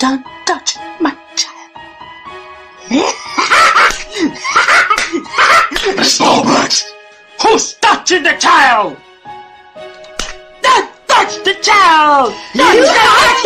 Don't touch my child. Stop it! Who's touching the child? Don't touch the child! Don't touch